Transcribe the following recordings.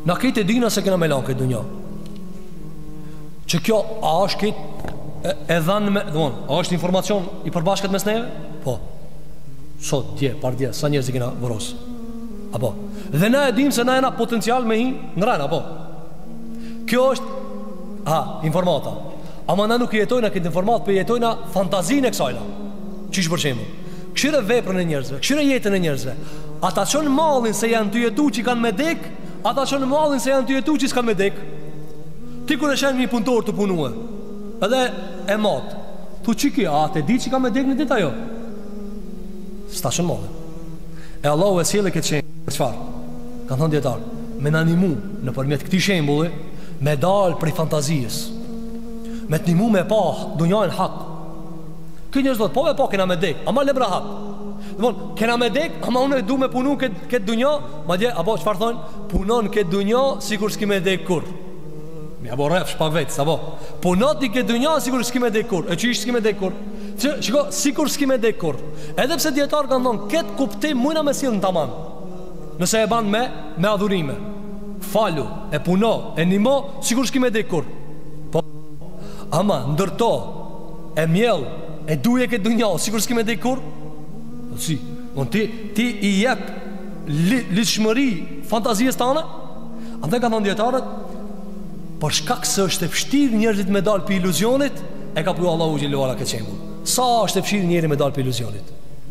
Na këtë e dina se kena me lanë këtë dunja. Që kjo, a është këtë e dhanë me a është informacion i përbashkët mes neve? Po. Sot, dje, pardje, sa njerëz i kena vëros. Apo. Dhe na e dim se na e na potencial me hi në rana, apo. Kjo është informata. Ama na nuk jetojna këtë informat, për jetojna fantazin e kësajna. Qish për shembull? Këshire veprën e njerëzve, këshire jetën e njerëzve. Ata qonë mallin se janë të jetu që kanë me dek, ata qonë mallin se janë të jetu që s'kanë me dek. Ti kur e shenë një punëtor të punue, edhe e matë, tu qiki, a te di që ka me dek në dita jo? S'ta qonë mallin. E Allahu e sjellë këtë shenë, qëfar? Kanë thonë djetarë, me në animu në përmjet këti shembulli, me dalë prej fantazijës, me të nimu me pa dunjajnë hak. Këtë njërës do të po me pa kena me dek, ama lebra hak. Kena me dek, ama unë e du me punu këtë dunja. Ma dje, apo qëfar thonë? Punon këtë dunja si kur s'ki me dek kur. Mi abo ref shpak vetë, apo punoti këtë dunja si kur s'ki me dek kur. E që ishtë s'ki me dek kur? Shiko, si kur s'ki me dek kur. Edhe pse djetarë kanë thonë, këtë kuptim mujna me silë në taman, nëse e ban me adhurime. Falu, e puno, e nimo, si kur s'ki me dek kur. Po, ama ndërto, e mjell, e duje këtë dunja, si kur s'ki me dek kur. Si, ti i jep lidhshmëri fantazijës tane. Andaj ka thonë djetarët, për shkak se është e vështirë njerëzit me dalë për iluzionit, e ka pru Allahu Gjelluara këtë qembull. Sa është e vështirë njeri me dalë për iluzionit?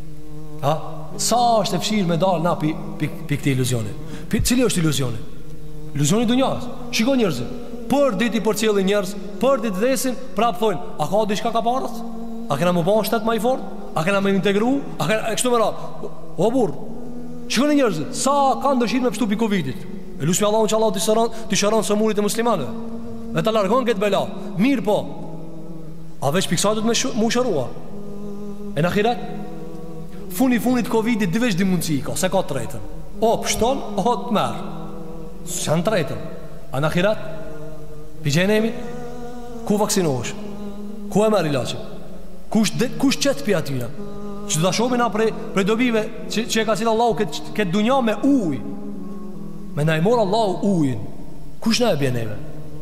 Sa është e vështirë me dalë na për këtë iluzionit? Cili është iluzionit? Iluzionit dunjas. Shiko njerëzit, për dit i përcjellin njerëz, për dit dhesin, prapë thojnë, a ka diçka ka parës? A kena më ba në shtetë ma i fort? A kena me integru? A kena e kështu më ratë? O burë, shikoni njerëzit, sa kanë dëshirë me pështu për Covidit? E lusmi Allahun që Allah të shëron së murit e muslimanëve, dhe të largon këtë bela. Mirë po, a veç për kësa du të me shërua? E në akiret? Funit Covidit dhe veç di mundësi ka, se ka të rejtën. O pështon, o të merë. Së janë të rejtën. A në akiret? Për gjenemi? Ku vaksinohesh? Ku e merë ilaqin? Kush qëtë për atyra? Që të shomi na prej dobive që e ka cilë Allahu këtë dunja me uj. Me na i morë Allahu ujin. Kush na e bje neve?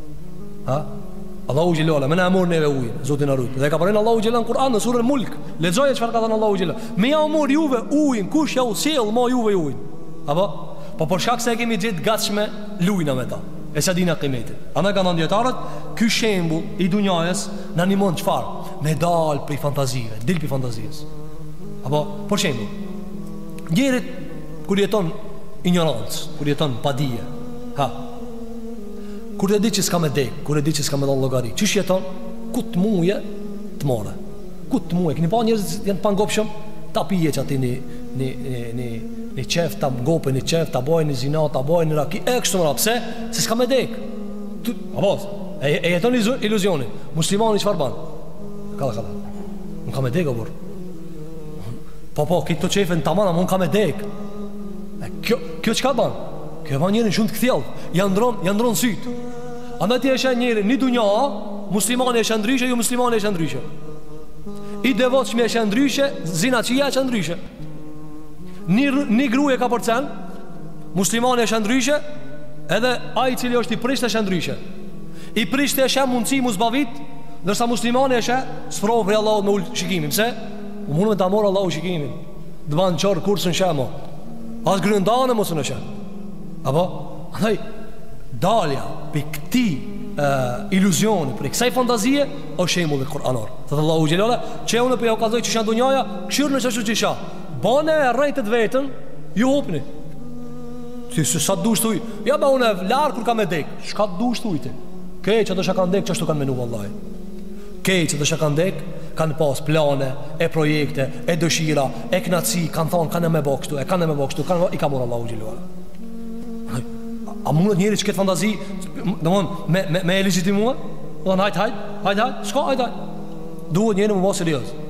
Allahu Gjellola, me na e morë neve ujin, Zotin Arut. Dhe ka përrenë Allahu Gjellola në Kur'an, në surën Mulk. Lexoje çfarë ka thënë Allahu Gjellola. Me ja u morë juve ujin, kush ja u sjell ma juve ujin? Apo? Po për shkak se e kemi gjithë gatshme lujna me ta. E sa dina kimetit. Ana kanë ndjetarët, ky shembull i dunjajës na animon çfarë? Me dal për fantazive, dil për fantazijës. Apo, për shembull, njerit kur jeton ignorancë, kur jeton padije, kur e di që s'ka me dek, kur e di që s'ka me dhon llogari, çish jeton? Ku të muje të more. Ku të muje, keni pa njerëz janë të pangopshëm, ta pije që ati një qef, ta mgope një qef, ta bojnë një zina, ta bojnë një raki, e kështu mëra, pse? Se s'ka me dek. Apo, e jeton iluzionin. Muslimani çfarë ban? Kalla, nuk ka me dek, o burë. Po, këtë të qefën të amana, më në ka me dek. Kjo qka ban? Kjo ban njerin shumë të këthjellë. Janë ndronë sytë. Andaj ti e shenë njerin një dunja, muslimani e shenë ndryshe, ju muslimani e shenë ndryshe. I devot që mi e shenë ndryshe, zina qia e shenë ndryshe. Një gruje ka përcen, muslimani e shenë ndryshe, edhe ai cili është i prisht e shenë ndryshe. I prisht e shenë mundësi musbavit, dërsa muslimani e shenë sfrovë për Allahot me ullë shikimin. Pse? U mundë me ta morë Allahu shikimin. Dë banë qërë kursën shemo. Asë grëndane mosë në shenë. Apo? Andaj, dalja për këti iluzioni, për kësaj fantazije, o shembull dhe Kur'anor. Thëtë Allahu Gjellola, që unë për ja u kazoj që shanë dunjaja, këshirë në qështu që isha. Bane e rejtët vetën, ju hopni. Se sa të dushtu i. Ja ba unë e larë kur ka me dek. Shka të dushtu i ti? Kej që të shakan dek, qështu kanë menu vallaj. Kej që të shakan dek, kanë pas plane, e projekte, e dëshira, e knaci, kanë thonë, kanë me bokshtu, e kanë me bokshtu, i ka morë Allahu Gjellola. A mundet njeri që këtë fantazi me e legitimua? Hajt, shko, hajt. Duhet njeri më mos serios.